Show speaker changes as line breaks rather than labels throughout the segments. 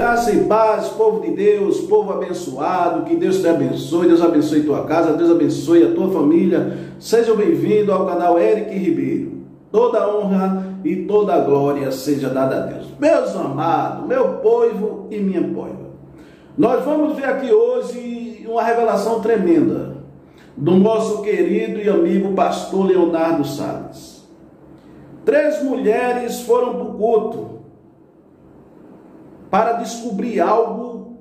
Graça e paz, povo de Deus, povo abençoado, que Deus te abençoe, Deus abençoe tua casa, Deus abençoe a tua família. Sejam bem-vindos ao canal Eric Ribeiro. Toda honra e toda glória seja dada a Deus. Meus amados, meu povo e minha poiva, nós vamos ver aqui hoje uma revelação tremenda do nosso querido e amigo pastor Leonardo Salles. 3 mulheres foram para o culto para descobrir algo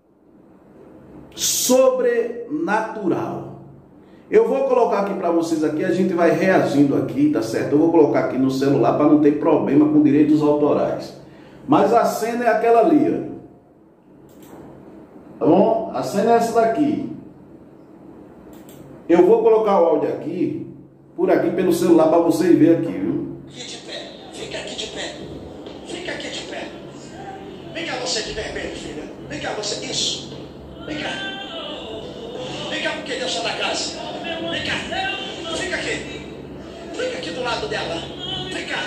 sobrenatural. Eu vou colocar aqui para vocês aqui, a gente vai reagindo aqui, tá certo? Eu vou colocar aqui no celular para não ter problema com direitos autorais. Mas a cena é aquela ali, ó. Tá bom? A cena é essa daqui. Eu vou colocar o áudio aqui, por aqui pelo celular, para vocês verem aqui, viu?
Aqui de pé, fica aqui de pé, fica aqui de pé. Vem cá você de vermelho, filha. Vem cá você, isso. Vem cá. Vem cá porque Deus está na casa. Vem cá. Fica aqui. Fica aqui do lado dela. Vem cá.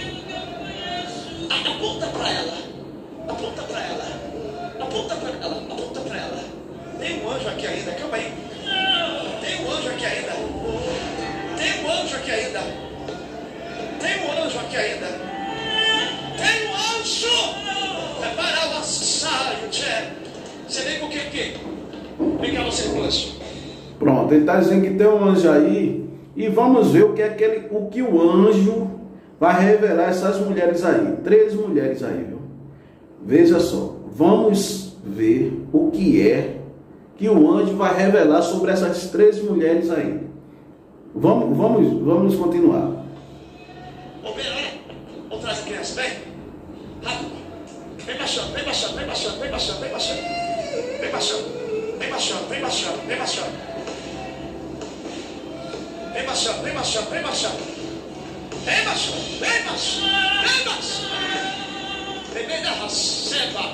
Aponta para ela. Aponta para ela. Aponta para ela. Aponta para ela. Tem um anjo aqui ainda. Calma aí. Tem um anjo aqui ainda. Tem um anjo aqui ainda. Tem um anjo aqui ainda. Tem um anjo. Para o saio, você vem com o que aqui? Vem cá você, anjo. Pronto,
ele está dizendo que tem um anjo aí. E vamos ver o que o anjo vai revelar a essas mulheres aí. 3 mulheres aí, viu? Veja só. Vamos ver o que é que o anjo vai revelar sobre essas 3 mulheres aí. Vamos continuar.
Ô, Vera, olha. Vamos trazer a criança, vem. Rápido. Vem baixando, vem baixando, vem baixando, vem baixando, vem baixando. Vem baixando, vem baixando, vem baixando, vem baixando. Vem baixando, vem baixando, vem baixando. Vem baixando, vem baixando, vem baixando. Vem bem da receba.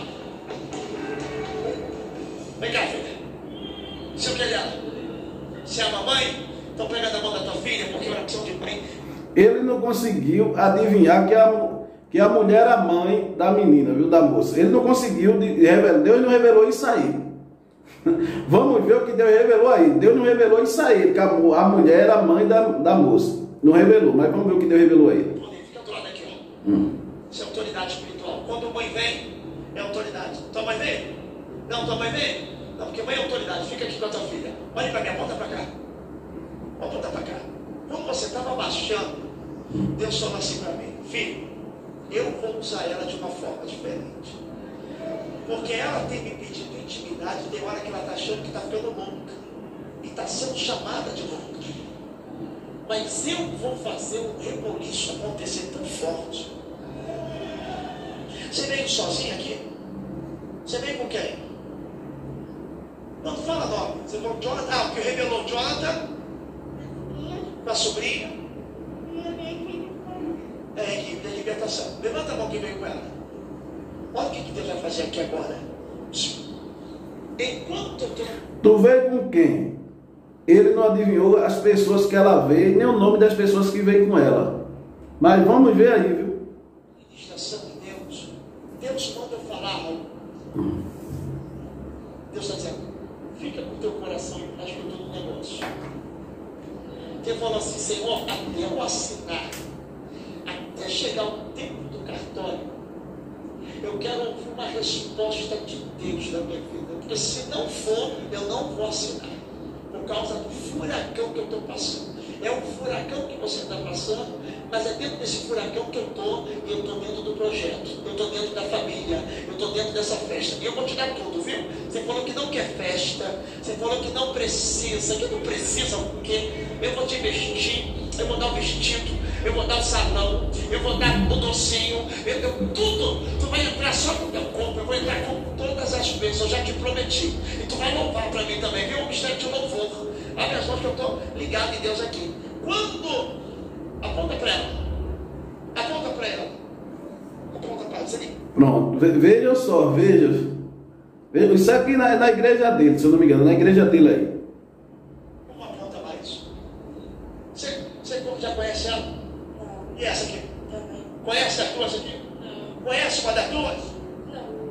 Vem cá, filha. Se eu querer, se é a mamãe, então pega na mão da tua filha, porque oração de mãe.
Ele não conseguiu adivinhar que a mulher era a mãe da menina, viu, da moça. Ele não conseguiu, Deus não revelou isso aí. Vamos ver o que Deus revelou aí. Deus não revelou isso aí, que a mulher era a mãe da moça. Não revelou, mas vamos ver o que Deus revelou aí.
Fica do lado aqui, ó. Isso é autoridade espiritual. Quando a mãe vem, é autoridade. Tua mãe vem? Não, tua mãe vem? Não, porque mãe é autoridade. Fica aqui com a tua filha. Olha pra mim, aponta pra cá. Aponta pra cá. Quando você estava baixando, Deus falou assim pra mim: filho, eu vou usar ela de uma forma diferente. Porque ela tem me pedido intimidade, tem hora que ela está achando que está ficando louca. E está sendo chamada de louca. Mas eu vou fazer um reboliço acontecer tão forte. Você veio sozinho aqui? Você veio com quem? Não, fala nome. Você falou Jonathan. Ah, o que revelou Jonathan? Com a sobrinha? É a equipe da libertação. Levanta a mão que veio com ela. Olha o que Deus vai fazer aqui agora. Enquanto eu estou...
Tu veio com quem? Ele não adivinhou as pessoas que ela veio, nem o nome das pessoas que veio com ela. Mas vamos ver aí, viu?
Ministração de Deus. Deus manda eu falar algo. Deus está dizendo: fica com o teu coração em paz com todo o negócio. Deus falou assim: Senhor, até eu assinar, até chegar o tempo do cartório, eu quero ouvir uma resposta de Deus na minha vida. Porque se não for, eu não vou assinar. Por causa do furacão que eu estou passando. É um furacão que você está passando, mas é dentro desse furacão que eu estou, e eu estou dentro do projeto, eu estou dentro da família, eu estou dentro dessa festa. E eu vou te dar tudo, viu? Você falou que não quer festa, você falou que não precisa, que não precisa o quê? Eu vou te vestir, eu vou dar o vestido, eu vou dar o salão, eu vou dar o docinho, tudo. Tu vai entrar só no teu corpo, eu vou entrar com todas as bênçãos, eu já te prometi. E tu vai louvar para mim também, viu? O mistério de louvor. Abre as mãos que eu estou ligado em Deus aqui. Quando? Aponta para ela. Aponta para ela. Aponta para ela.
Pronto, veja só, veja. Isso aqui na igreja dele, se eu não me engano, na igreja dele aí.
Uma aponta mais. Você já conhece ela? E essa aqui? Conhece as duas aqui? Conhece uma das duas?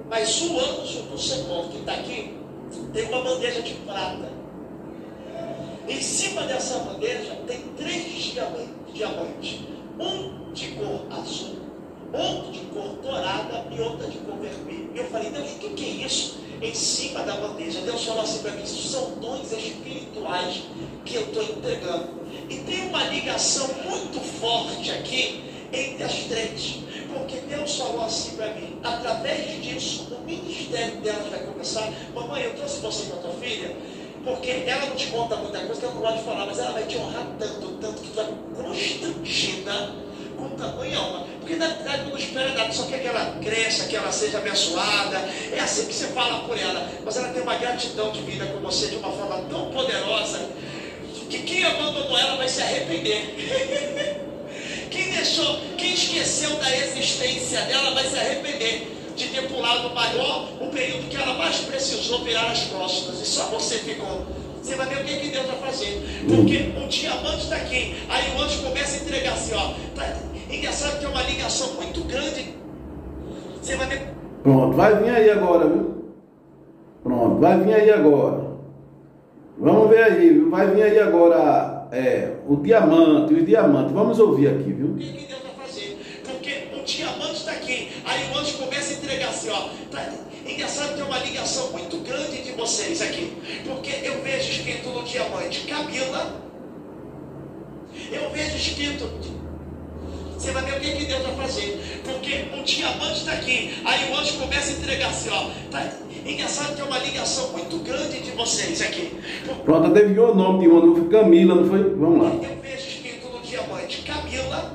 Mas o anjo do Senhor que está aqui tem uma bandeja de prata. Em cima dessa bandeja tem 3 diamantes. Um de cor azul, outro de cor dourada e outro de cor vermelha. E eu falei, Deus, o que é isso em cima da bandeja? Deus falou assim para mim, isso são dons espirituais que eu estou entregando. E tem uma ligação muito forte aqui entre as 3. Porque Deus falou assim para mim, através disso, o ministério dela vai começar. Mamãe, eu trouxe você com a tua filha, porque ela não te conta muita coisa que ela não gosta de falar, mas ela vai te honrar tanto que tu vai constrangida com tamanha honra. Porque na verdade não espera nada, só quer que ela cresça, que ela seja abençoada. É assim que você fala por ela. Mas ela tem uma gratidão de vida com você de uma forma tão poderosa que quem abandonou ela vai se arrepender. Quem esqueceu da existência dela vai se arrepender de ter pulado maior o período que ela mais precisou virar as costas. E só você ficou. Você vai ver o que Deus vai fazer. Porque o diamante está aqui. Aí o anjo começa a entregar assim, ó. Tá engraçado que é uma ligação muito grande. Você vai ver.
Pronto, vai vir aí agora, viu? Pronto, vai vir aí agora. Vamos ver aí, viu? Vai vir aí agora o diamante, os diamantes. Vamos ouvir aqui, viu?
O que Deus vai fazer? Porque o diamante está aqui. Aí o anjo começa a entregar assim, ó. Tá engraçado que é uma ligação muito grande de vocês aqui. Porque eu vejo escrito no diamante Camila. Eu vejo escrito. Você vai ver o que Deus vai fazer. Porque o diamante está aqui. Aí o anjo começa a entregar assim, ó. Tá engraçado que é uma ligação muito grande de vocês aqui.
Pronto, adivinhou o nome de uma, não foi Camila, não foi? Vamos lá.
Eu vejo escrito no diamante Camila.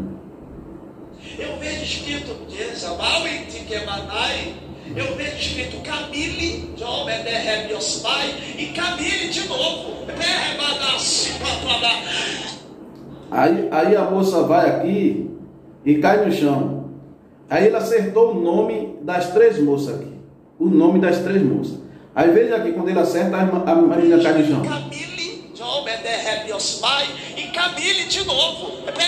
Eu vejo escrito eu vejo escrito Camille, e Camille de novo.
Aí a moça vai aqui e cai no chão. Aí ele acertou o nome das 3 moças aqui. O nome das 3 moças. Aí veja aqui, quando ele acerta, a menina cai no chão.
Camille, e Camille de novo.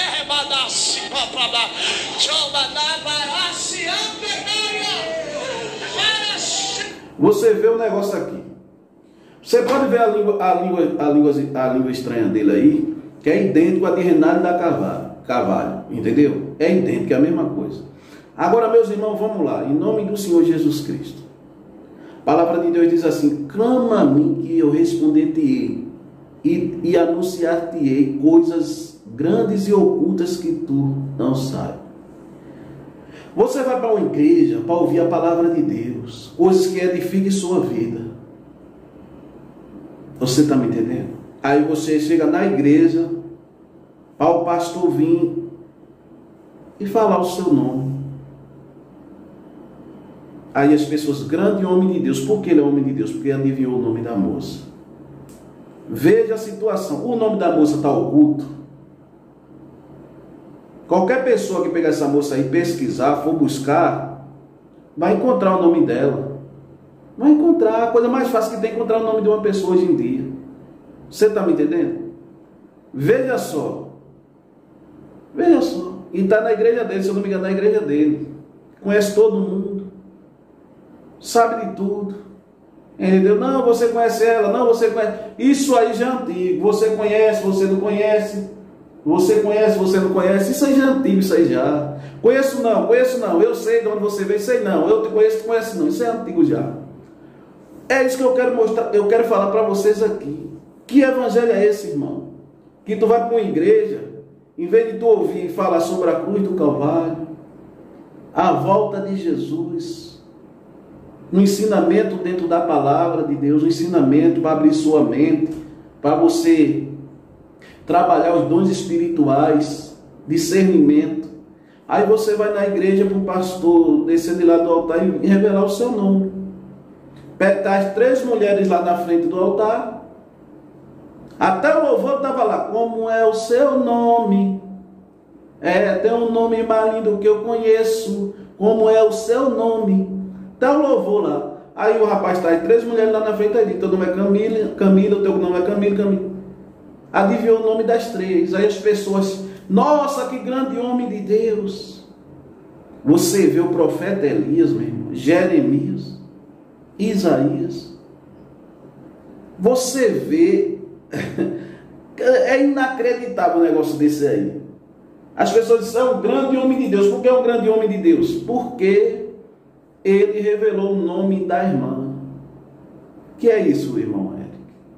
Você vê o negócio aqui. Você pode ver a língua estranha dele aí, que é idêntico a de Renato da Carvalho, entendeu? É idêntico, é a mesma coisa. Agora, meus irmãos, vamos lá. Em nome do Senhor Jesus Cristo. A palavra de Deus diz assim: clama a mim que eu responder-te-ei e anunciar-te-ei coisas grandes e ocultas que tu não sabes. Você vai para uma igreja para ouvir a palavra de Deus, coisas que edifiquem sua vida. Você está me entendendo? Aí você chega na igreja para o pastor vir e falar o seu nome. Aí as pessoas, grande homem de Deus. Por que ele é homem de Deus? Porque adivinhou o nome da moça. Veja a situação. O nome da moça está oculto. Qualquer pessoa que pegar essa moça aí, pesquisar, for buscar, vai encontrar o nome dela. Vai encontrar. A coisa mais fácil que tem é encontrar o nome de uma pessoa hoje em dia. Você está me entendendo? Veja só. Veja só. E está na igreja dele, se eu não me engano, na igreja dele. Conhece todo mundo. Sabe de tudo. Entendeu? Não, você conhece ela. Não, você conhece. Isso aí já é antigo. Você conhece, você não conhece. Você conhece, você não conhece. Isso aí já é antigo, isso aí já. Conheço não. Eu sei de onde você veio, sei não. Eu te conheço, tu conhece não. Isso é antigo já. É isso que eu quero mostrar. Eu quero falar para vocês aqui. Que evangelho é esse, irmão? Que tu vai para uma igreja, em vez de tu ouvir falar sobre a cruz do Calvário, a volta de Jesus, um ensinamento dentro da palavra de Deus, um ensinamento para abrir sua mente, para você trabalhar os dons espirituais, discernimento. Aí você vai na igreja para o pastor descer de lá do altar e revelar o seu nome. Pega as 3 mulheres lá na frente do altar. Até o louvor estava lá. Como é o seu nome? Tem um nome mais lindo que eu conheço. Como é o seu nome? Está o louvor lá. Aí o rapaz traz 3 mulheres lá na frente. Aí diz: teu nome é Camila, o teu nome é Camila. Adivinhou o nome das 3. Aí as pessoas: nossa, que grande homem de Deus. Você vê o profeta Elias, meu irmão. Jeremias, Isaías. Você vê, é inacreditável um negócio desse aí. As pessoas dizem, é um grande homem de Deus. Por que é um grande homem de Deus? Porque ele revelou o nome da irmã. Que é isso, irmão Eric?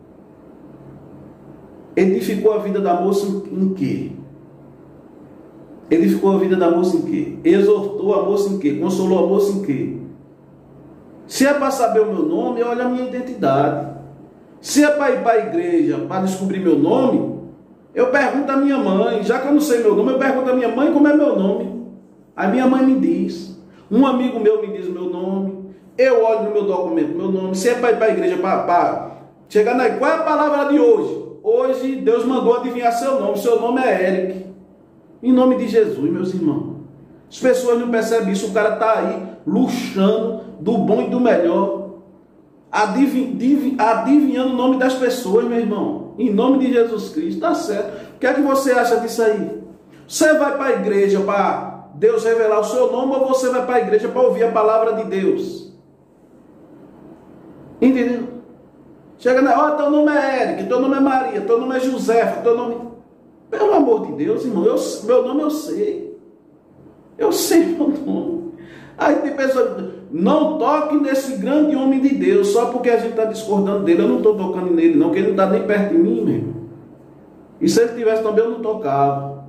Edificou a vida da moça em quê? Edificou a vida da moça em quê? Exortou a moça em quê? Consolou a moça em quê? Se é para saber o meu nome, olha a minha identidade. Se é para ir para a igreja, para descobrir meu nome, eu pergunto à minha mãe. Já que eu não sei meu nome, eu pergunto à minha mãe como é meu nome. A minha mãe me diz. Um amigo meu me diz o meu nome. Eu olho no meu documento meu nome. Se é para ir para a igreja, para chegar na... Qual é a palavra de hoje? Hoje Deus mandou adivinhar seu nome. Seu nome é Eric. Em nome de Jesus, meus irmãos. As pessoas não percebem isso. O cara está aí luxando do bom e do melhor, adivinhando o nome das pessoas, meu irmão. Em nome de Jesus Cristo. Está certo. O que é que você acha disso aí? Você vai para a igreja para Deus revelar o seu nome, ou você vai para a igreja para ouvir a palavra de Deus? Entendeu? Chega na hora, teu nome é Eric, teu nome é Maria, teu nome é Josefa, teu nome... Pelo amor de Deus, irmão, meu nome eu sei. Eu sei meu nome. Aí tem pessoas, não toque nesse grande homem de Deus, só porque a gente está discordando dele. Eu não estou tocando nele não, porque ele não está nem perto de mim, meu irmão. E se ele estivesse também, eu não tocava.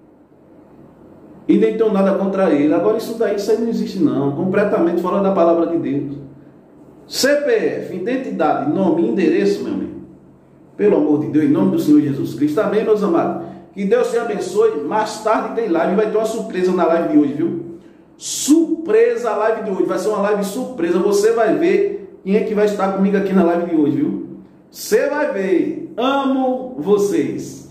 E nem tenho nada contra ele. Agora isso aí não existe não, completamente fora da palavra de Deus. CPF, identidade, nome e endereço, meu amigo. Pelo amor de Deus, em nome do Senhor Jesus Cristo. Amém, meus amados? Que Deus te abençoe. Mais tarde tem live, vai ter uma surpresa na live de hoje, viu? Surpresa a live de hoje. Vai ser uma live surpresa. Você vai ver quem é que vai estar comigo aqui na live de hoje, viu? Você vai ver. Amo vocês.